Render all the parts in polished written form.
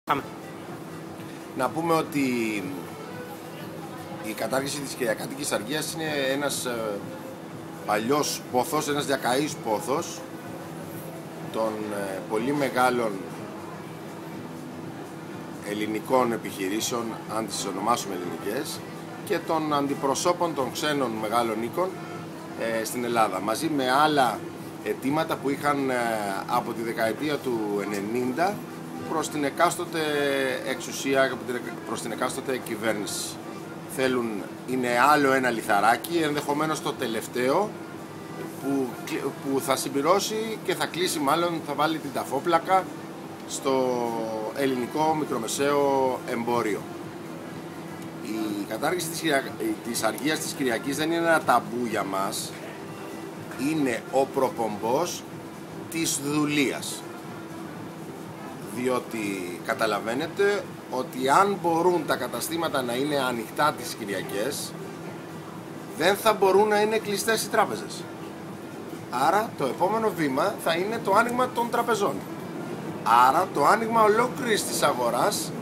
Να πούμε ότι η κατάργηση της κυριακάτικης αργίας είναι ένας παλιός πόθος, ένας διακαής πόθος των πολύ μεγάλων ελληνικών επιχειρήσεων, αν τις ονομάσουμε ελληνικές, και των αντιπροσώπων των ξένων μεγάλων οίκων στην Ελλάδα, μαζί με άλλα αιτήματα που είχαν από τη δεκαετία του 90 προς την εκάστοτε εξουσία, προς την εκάστοτε κυβέρνηση. Είναι άλλο ένα λιθαράκι, ενδεχομένως το τελευταίο, που θα συμπληρώσει και θα κλείσει, μάλλον θα βάλει την ταφόπλακα στο ελληνικό μικρομεσαίο εμπόριο. Η κατάργηση της αργίας της Κυριακής δεν είναι ένα ταμπού για μας, είναι ο προπομπός της δουλείας. Διότι καταλαβαίνετε ότι αν μπορούν τα καταστήματα να είναι ανοιχτά τις Κυριακές, δεν θα μπορούν να είναι κλειστές οι τράπεζες. Άρα το επόμενο βήμα θα είναι το άνοιγμα των τραπεζών. Άρα το άνοιγμα ολόκληρης της αγοράς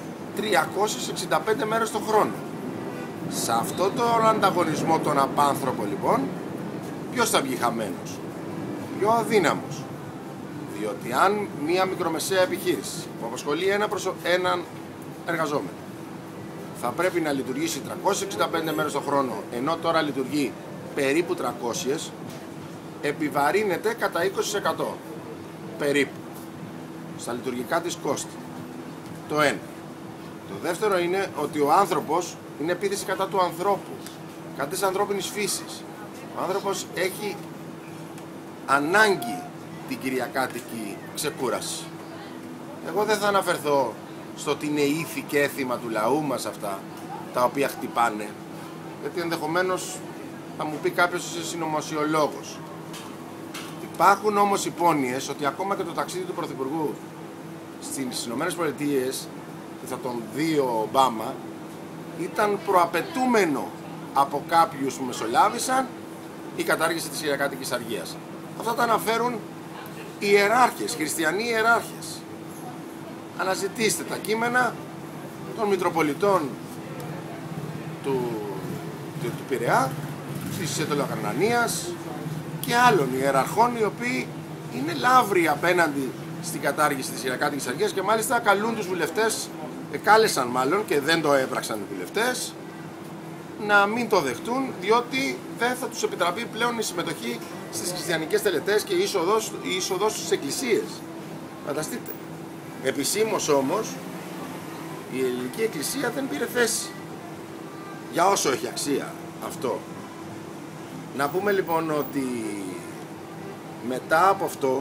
365 μέρες το χρόνο. Σε αυτό το ανταγωνισμό τον απάνθρωπο, λοιπόν, ποιος θα βγει χαμένος? Πιο αδύναμος. Διότι αν μια μικρομεσαία επιχείρηση που απασχολεί έναν εργαζόμενο θα πρέπει να λειτουργήσει 365 μέρες το χρόνο, ενώ τώρα λειτουργεί περίπου 300, επιβαρύνεται κατά 20% περίπου στα λειτουργικά της κόστη. Το ένα. Το δεύτερο είναι ότι ο άνθρωπος είναι επίθεση κατά του ανθρώπου, κατά της ανθρώπινης φύσης. Ο άνθρωπος έχει ανάγκη την κυριακάτικη ξεκούραση. Εγώ δεν θα αναφερθώ στο ότι είναι ήθη και έθιμα του λαού μας αυτά τα οποία χτυπάνε, γιατί ενδεχομένως θα μου πει κάποιος είσαι συνωμοσιολόγος. Υπάρχουν όμως υπόνοιες ότι ακόμα και το ταξίδι του Πρωθυπουργού στις Ηνωμένες Πολιτείες, που θα τον δει ο Ομπάμα, ήταν προαπαιτούμενο από κάποιους που μεσολάβησαν η κατάργηση της κυριακάτικης αργίας. Αυτά τα αναφέρουν οι ιεράρχες, χριστιανοί ιεράρχες. Αναζητήστε τα κείμενα των Μητροπολιτών του Πειραιά, της Αιτωλοκαρνανίας και άλλων ιεραρχών, οι οποίοι είναι λαύροι απέναντι στην κατάργηση της κυριακάτικης αργίας και μάλιστα καλούν τους βουλευτές, κάλεσαν μάλλον και δεν το έπραξαν οι βουλευτές, να μην το δεχτούν, διότι δεν θα τους επιτραπεί πλέον η συμμετοχή στις χριστιανικές τελετές και η είσοδος στις εκκλησίες. Φανταστείτε. Επισήμως όμως η ελληνική εκκλησία δεν πήρε θέση, για όσο έχει αξία αυτό. Να πούμε λοιπόν ότι μετά από αυτό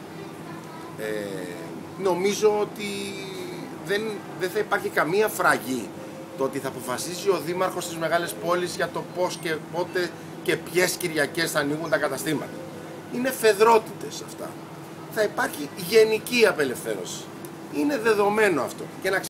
νομίζω ότι δεν θα υπάρχει καμία φραγή το ότι θα αποφασίσει ο δήμαρχος της μεγάλης πόλης για το πώς και πότε και ποιες Κυριακές θα ανοίγουν τα καταστήματα. Είναι φεδρότητες αυτά. Θα υπάρχει γενική απελευθέρωση. Είναι δεδομένο αυτό. Και να